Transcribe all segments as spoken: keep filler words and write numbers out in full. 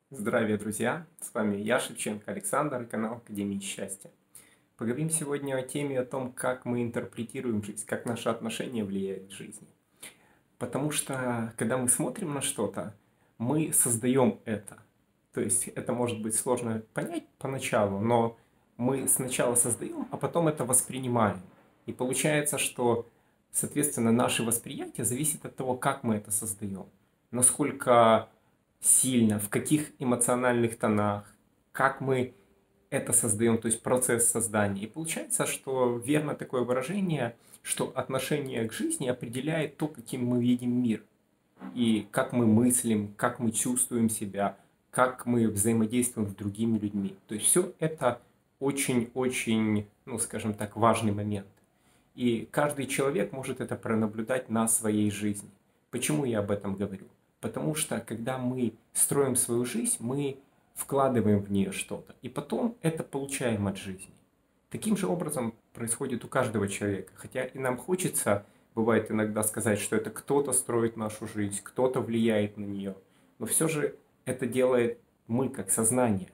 Здравия, друзья! С вами я, Шевченко Александр, и канал Академии Счастья. Поговорим сегодня о теме о том, как мы интерпретируем жизнь, как наше отношение влияет в жизни. Потому что, когда мы смотрим на что-то, мы создаем это. То есть это может быть сложно понять поначалу, но мы сначала создаем, а потом это воспринимаем. И получается, что, соответственно, наше восприятие зависит от того, как мы это создаем. Насколько сильно, в каких эмоциональных тонах, как мы это создаем, то есть процесс создания. И получается, что верно такое выражение, что отношение к жизни определяет то, каким мы видим мир. И как мы мыслим, как мы чувствуем себя, как мы взаимодействуем с другими людьми. То есть все это очень-очень, ну скажем так, важный момент. И каждый человек может это пронаблюдать на своей жизни. Почему я об этом говорю? Потому что когда мы строим свою жизнь, мы вкладываем в нее что-то, и потом это получаем от жизни. Таким же образом происходит у каждого человека. Хотя и нам хочется, бывает иногда сказать, что это кто-то строит нашу жизнь, кто-то влияет на нее. Но все же это делает мы как сознание.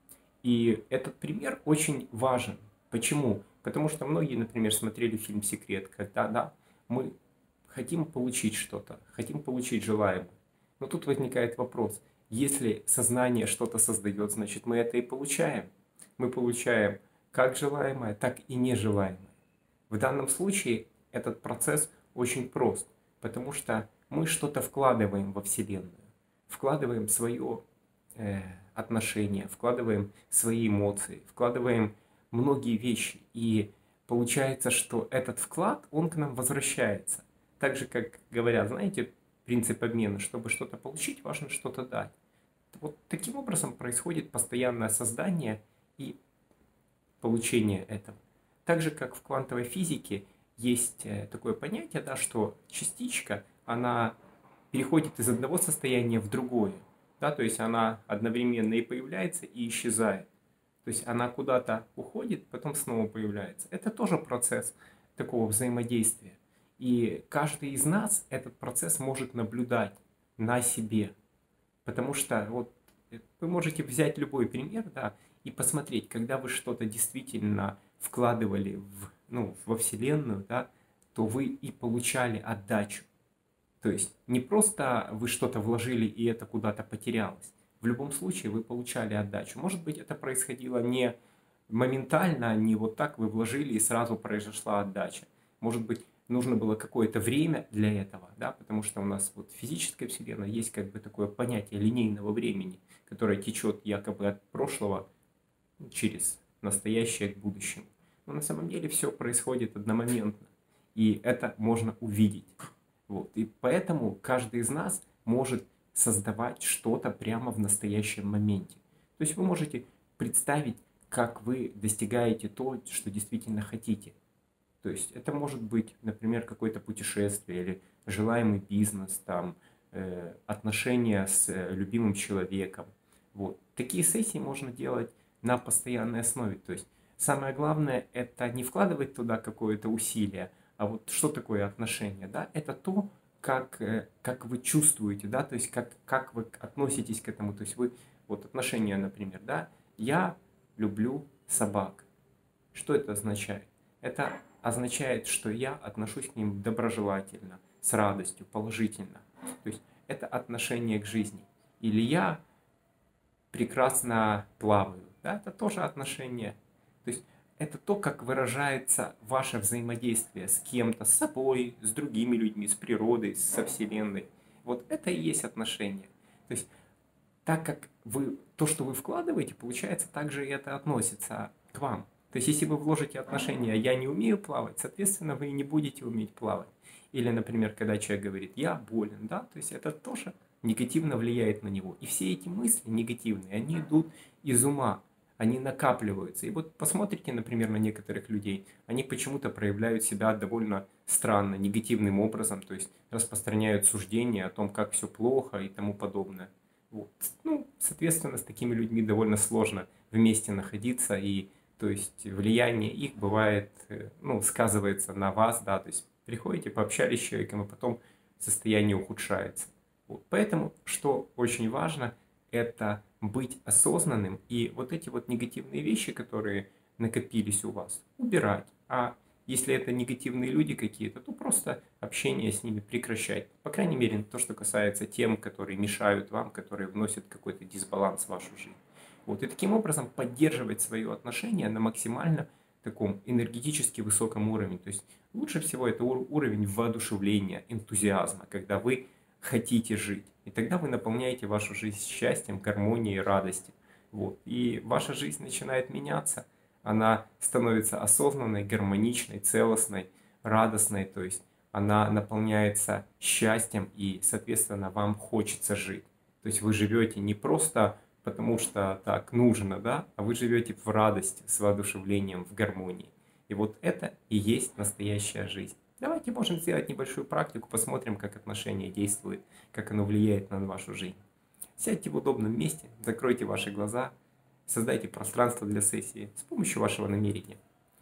И этот пример очень важен. Почему? Потому что многие, например, смотрели фильм «Секрет», когда да, мы хотим получить что-то, хотим получить желаемое. Но тут возникает вопрос. Если сознание что-то создает, значит мы это и получаем. Мы получаем как желаемое, так и нежелаемое. В данном случае этот процесс очень прост, потому что мы что-то вкладываем во Вселенную, вкладываем свое э, отношение, вкладываем свои эмоции, вкладываем многие вещи. И получается, что этот вклад, он к нам возвращается. Так же, как говорят, знаете, принцип обмена, чтобы что-то получить, важно что-то дать. Вот таким образом происходит постоянное создание и получение этого. Так же, как в квантовой физике есть такое понятие, да, что частичка, она переходит из одного состояния в другое. Да, то есть она одновременно и появляется, и исчезает. То есть она куда-то уходит, потом снова появляется. Это тоже процесс такого взаимодействия. И каждый из нас этот процесс может наблюдать на себе. Потому что вот вы можете взять любой пример, да, и посмотреть, когда вы что-то действительно вкладывали в, ну, во Вселенную, да, то вы и получали отдачу. То есть не просто вы что-то вложили и это куда-то потерялось. В любом случае вы получали отдачу. Может быть, это происходило не моментально, не вот так вы вложили и сразу произошла отдача. Может быть, нужно было какое-то время для этого, да, потому что у нас вот в физической вселенной есть как бы такое понятие линейного времени, которое течет якобы от прошлого через настоящее к будущему. Но на самом деле все происходит одномоментно, и это можно увидеть. Вот. И поэтому каждый из нас может создавать что-то прямо в настоящем моменте. То есть вы можете представить, как вы достигаете то, что действительно хотите. То есть это может быть, например, какое-то путешествие или желаемый бизнес, там, э, отношения с э, любимым человеком. Вот. Такие сессии можно делать на постоянной основе. То есть самое главное это не вкладывать туда какое-то усилие, а вот что такое отношение, да? Это то, как, э, как вы чувствуете, да, то есть как, как вы относитесь к этому. То есть вы, вот отношения, например, да, я люблю собак. Что это означает? Это означает, что я отношусь к ним доброжелательно, с радостью, положительно. То есть это отношение к жизни. Или я прекрасно плаваю. Да, это тоже отношение. То есть это то, как выражается ваше взаимодействие с кем-то, с собой, с другими людьми, с природой, со Вселенной. Вот это и есть отношение. То есть так как вы, то, что вы вкладываете, получается, так же и это относится к вам. То есть, если вы вложите отношения «я не умею плавать», соответственно, вы и не будете уметь плавать. Или, например, когда человек говорит «я болен», да, то есть это тоже негативно влияет на него. И все эти мысли негативные, они идут из ума, они накапливаются. И вот посмотрите, например, на некоторых людей, они почему-то проявляют себя довольно странно, негативным образом, то есть распространяют суждения о том, как все плохо и тому подобное. Вот. Ну, соответственно, с такими людьми довольно сложно вместе находиться, и то есть влияние их бывает, ну, сказывается на вас, да, то есть приходите, пообщались с человеком, и потом состояние ухудшается. Вот. Поэтому, что очень важно, это быть осознанным и вот эти вот негативные вещи, которые накопились у вас, убирать. А если это негативные люди какие-то, то просто общение с ними прекращать. По крайней мере, то, что касается тем, которые мешают вам, которые вносят какой-то дисбаланс в вашу жизнь. Вот. И таким образом поддерживать свое отношение на максимально таком энергетически высоком уровне. То есть лучше всего это уровень воодушевления, энтузиазма, когда вы хотите жить. И тогда вы наполняете вашу жизнь счастьем, гармонией, радостью. Вот. И ваша жизнь начинает меняться. Она становится осознанной, гармоничной, целостной, радостной. То есть она наполняется счастьем и, соответственно, вам хочется жить. То есть вы живете не просто потому, что так нужно, да, а вы живете в радости, с воодушевлением, в гармонии. И вот это и есть настоящая жизнь. Давайте можем сделать небольшую практику, посмотрим, как отношение действует, как оно влияет на вашу жизнь. Сядьте в удобном месте, закройте ваши глаза, создайте пространство для сессии с помощью вашего намерения.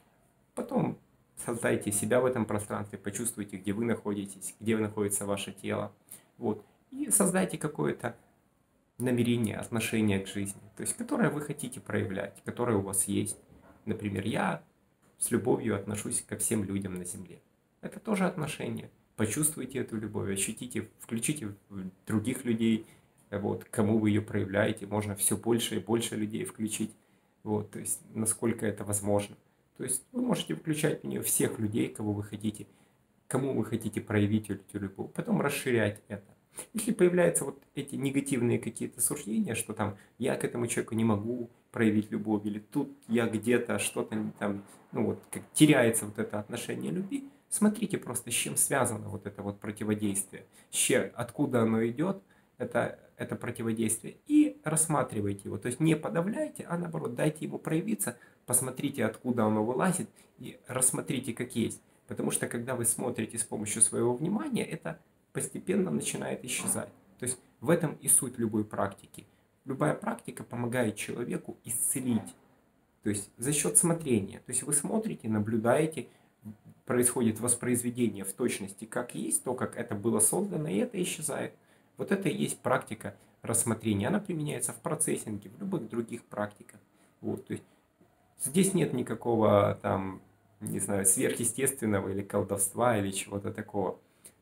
Потом создайте себя в этом пространстве, почувствуйте, где вы находитесь, где находится ваше тело. Вот. И создайте какое-то намерение, отношение к жизни, то есть которое вы хотите проявлять, которое у вас есть. Например, я с любовью отношусь ко всем людям на земле. Это тоже отношение. Почувствуйте эту любовь, ощутите, включите других людей, вот, кому вы ее проявляете. Можно все больше и больше людей включить, вот, то есть насколько это возможно. То есть вы можете включать в нее всех людей, кого вы хотите, кому вы хотите проявить эту любовь, потом расширять это. Если появляются вот эти негативные какие-то суждения, что там я к этому человеку не могу проявить любовь, или тут я где-то что-то там, ну вот, как теряется вот это отношение любви, смотрите просто, с чем связано вот это вот противодействие, с чем, откуда оно идет, это, это противодействие, и рассматривайте его. То есть не подавляйте, а наоборот, дайте ему проявиться, посмотрите, откуда оно вылазит, и рассмотрите, как есть. Потому что когда вы смотрите с помощью своего внимания, это постепенно начинает исчезать. То есть в этом и суть любой практики. Любая практика помогает человеку исцелить. То есть за счет смотрения. То есть вы смотрите, наблюдаете, происходит воспроизведение в точности, как есть, то, как это было создано, и это исчезает. Вот это и есть практика рассмотрения. Она применяется в процессинге, в любых других практиках. Вот, то есть здесь нет никакого там, не знаю, сверхъестественного или колдовства или чего-то такого.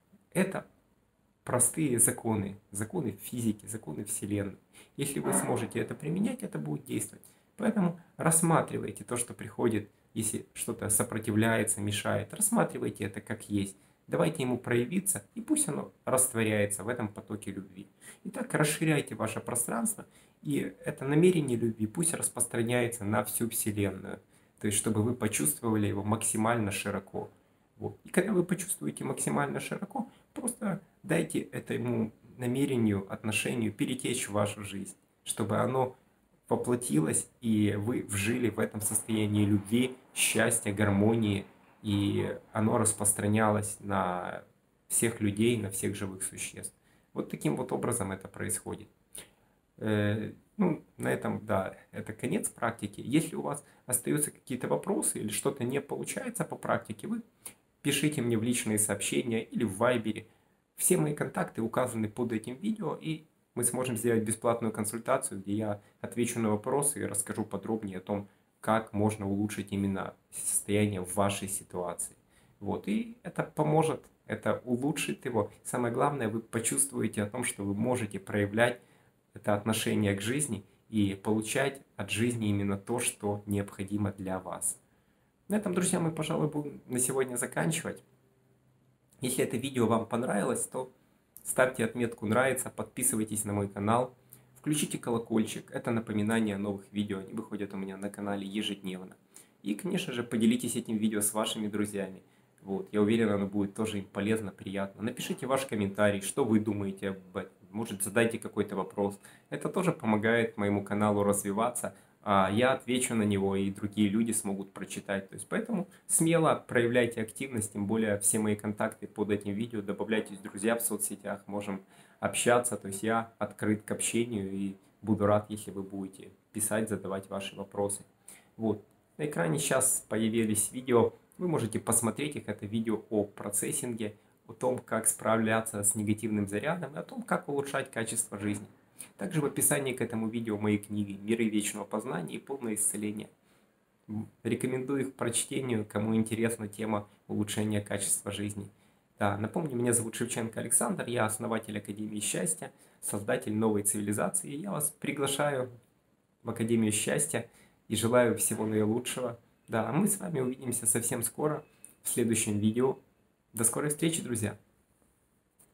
Это простые законы, законы физики, законы Вселенной. Если вы сможете это применять, это будет действовать. Поэтому рассматривайте то, что приходит, если что-то сопротивляется, мешает, рассматривайте это как есть. Давайте ему проявиться, и пусть оно растворяется в этом потоке любви. Итак, расширяйте ваше пространство, и это намерение любви пусть распространяется на всю Вселенную. То есть, чтобы вы почувствовали его максимально широко. Вот. И когда вы почувствуете максимально широко, просто дайте этому намерению, отношению перетечь в вашу жизнь, чтобы оно воплотилось, и вы вжили в этом состоянии любви, счастья, гармонии, и оно распространялось на всех людей, на всех живых существ. Вот таким вот образом это происходит. Э, ну, на этом, да, это конец практики. Если у вас остаются какие-то вопросы или что-то не получается по практике, вы пишите мне в личные сообщения или в Вайбере. Все мои контакты указаны под этим видео, и мы сможем сделать бесплатную консультацию, где я отвечу на вопросы и расскажу подробнее о том, как можно улучшить именно состояние в вашей ситуации. Вот, и это поможет, это улучшит его. Самое главное, вы почувствуете о том, что вы можете проявлять это отношение к жизни и получать от жизни именно то, что необходимо для вас. На этом, друзья, мы, пожалуй, будем на сегодня заканчивать. Если это видео вам понравилось, то ставьте отметку «Нравится», подписывайтесь на мой канал, включите колокольчик. Это напоминание о новых видео, они выходят у меня на канале ежедневно. И, конечно же, поделитесь этим видео с вашими друзьями. Вот, я уверен, оно будет тоже им полезно, приятно. Напишите ваш комментарий, что вы думаете об этом. Может, задайте какой-то вопрос. Это тоже помогает моему каналу развиваться. А я отвечу на него, и другие люди смогут прочитать. То есть, поэтому смело проявляйте активность, тем более все мои контакты под этим видео. Добавляйтесь, друзья, в соцсетях, можем общаться. То есть я открыт к общению и буду рад, если вы будете писать, задавать ваши вопросы. Вот. На экране сейчас появились видео. Вы можете посмотреть их. Это видео о процессинге, о том, как справляться с негативным зарядом и о том, как улучшать качество жизни. Также в описании к этому видео мои книги «Миры вечного познания» и «Полное исцеление». Рекомендую их к прочтению, кому интересна тема улучшения качества жизни. Да, напомню, меня зовут Шевченко Александр, я основатель Академии Счастья, создатель новой цивилизации. Я вас приглашаю в Академию Счастья и желаю всего наилучшего. Да, а мы с вами увидимся совсем скоро в следующем видео. До скорой встречи, друзья!